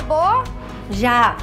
acabou? Já!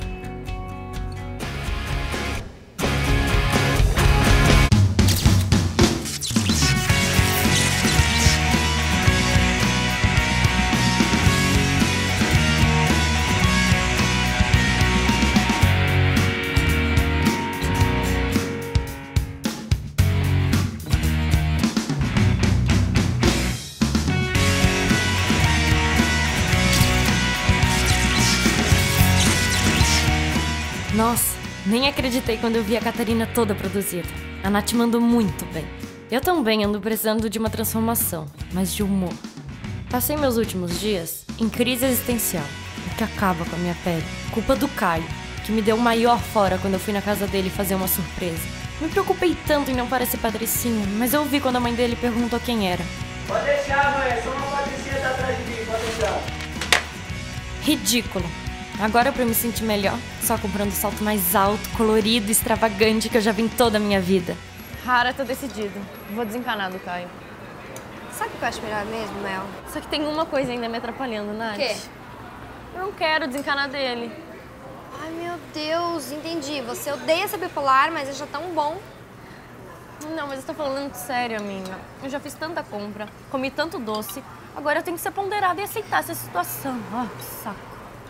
Nossa, nem acreditei quando eu vi a Catarina toda produzida. A Nath mandou muito bem. Eu também ando precisando de uma transformação, mas de humor. Passei meus últimos dias em crise existencial, o que acaba com a minha pele. Culpa do Caio, que me deu o maior fora quando eu fui na casa dele fazer uma surpresa. Me preocupei tanto em não parecer patricinha, mas eu vi quando a mãe dele perguntou quem era. Pode deixar, mãe. Só uma patricinha tá atrás de mim. Pode deixar. Ridículo. Agora, pra eu me sentir melhor, só comprando o salto mais alto, colorido e extravagante que eu já vi em toda a minha vida. Rara, tô decidido. Vou desencanar do Caio. Sabe o que eu acho melhor mesmo, Mel? Só que tem uma coisa ainda me atrapalhando, Nath. O quê? Eu não quero desencanar dele. Ai, meu Deus, entendi. Você odeia ser bipolar, mas acha tão bom. Não, mas eu tô falando sério, amiga. Eu já fiz tanta compra, comi tanto doce. Agora eu tenho que ser ponderada e aceitar essa situação. Ah, que saco.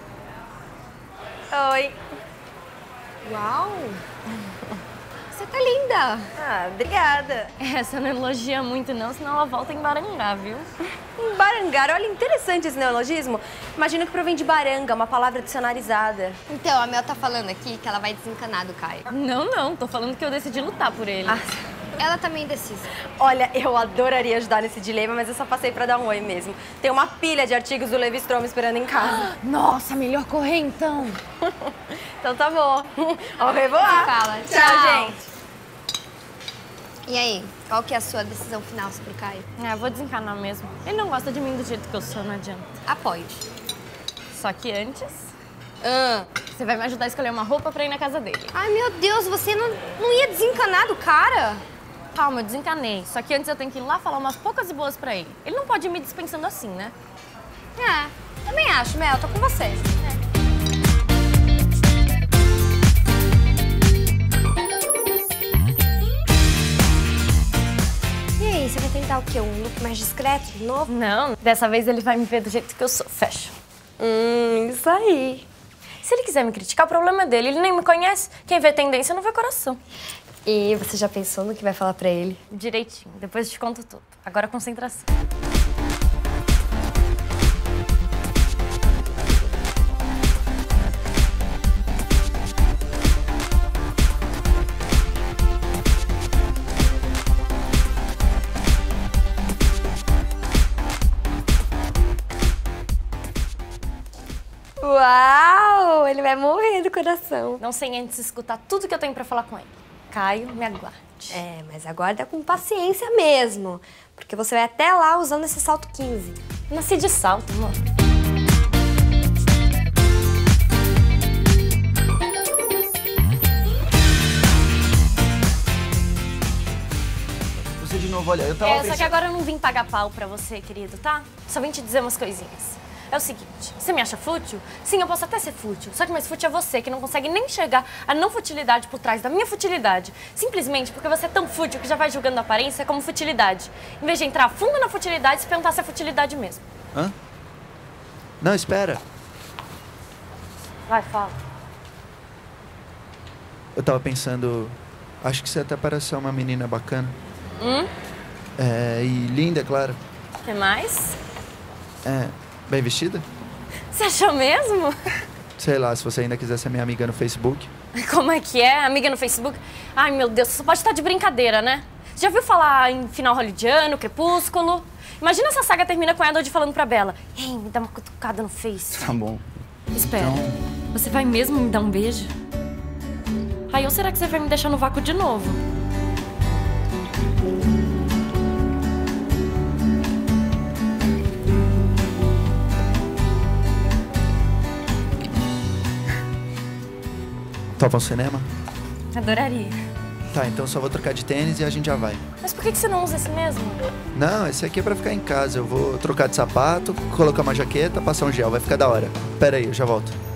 Oi. Uau! Você tá linda! Ah, obrigada. Essa não elogia muito não, senão ela volta em Barangá, viu? Barangar, olha, interessante esse neologismo. Imagino que provém de baranga, uma palavra dicionarizada. Então, a Mel tá falando aqui que ela vai desencanar do Caio. Não, tô falando que eu decidi lutar por ele. Ela também é indecisa. Olha, eu adoraria ajudar nesse dilema, mas eu só passei pra dar um oi mesmo. Tem uma pilha de artigos do Levi Strauss esperando em casa. Nossa, melhor correr então. Então tá bom. Au revoir. Fala. Tchau, gente. E aí, qual que é a sua decisão final sobre o Caio? Vou desencanar mesmo. Ele não gosta de mim do jeito que eu sou, não adianta. Apoio. Só que antes, você vai me ajudar a escolher uma roupa pra ir na casa dele. Ai, meu Deus, você não ia desencanar do cara? Calma, eu desencanei. Só que antes eu tenho que ir lá falar umas poucas e boas pra ele. Ele não pode ir me dispensando assim, né? Também acho, Mel, tô com você. E aí, você vai tentar o quê? Um look mais discreto, de novo? Não, dessa vez ele vai me ver do jeito que eu sou. Fecha. Isso aí. Se ele quiser me criticar, o problema é dele. Ele nem me conhece. Quem vê tendência não vê coração. E você já pensou no que vai falar pra ele? Direitinho. Depois eu te conto tudo. Agora concentração. Uau! Ele vai morrer do coração. Não sem antes escutar tudo que eu tenho pra falar com ele. Caio, me aguarde. Mas aguarda com paciência mesmo. Porque você vai até lá usando esse salto 15. Nasci de salto, amor. Você de novo, olha, eu tava Só que agora eu não vim pagar pau pra você, querido, tá? Só vim te dizer umas coisinhas. É o seguinte, você me acha fútil? Sim, eu posso até ser fútil. Só que mais fútil é você, que não consegue nem enxergar a não futilidade por trás da minha futilidade. Simplesmente porque você é tão fútil que já vai julgando a aparência como futilidade. Em vez de entrar fundo na futilidade e se perguntar se é futilidade mesmo. Hã? Não, espera. Vai, fala. Eu tava pensando... Acho que você até parece ser uma menina bacana. E linda, é claro. O que mais? Bem vestida? Você achou mesmo? Sei lá, se você ainda quiser ser minha amiga no Facebook. Como é que é? Amiga no Facebook? Ai, meu Deus, você só pode estar de brincadeira, né? Já viu falar em final hollywoodiano, Crepúsculo? Imagina essa saga termina com Edward falando pra Bella: ei, me dá uma cutucada no Face. Tá bom. Espera, Então... você vai mesmo me dar um beijo? Ai, ou será que você vai me deixar no vácuo de novo? Topa um cinema? Adoraria. Tá, então só vou trocar de tênis e a gente já vai. Mas por que você não usa esse mesmo? Não, esse aqui é pra ficar em casa. Eu vou trocar de sapato, colocar uma jaqueta, passar um gel. Vai ficar da hora. Pera aí, eu já volto.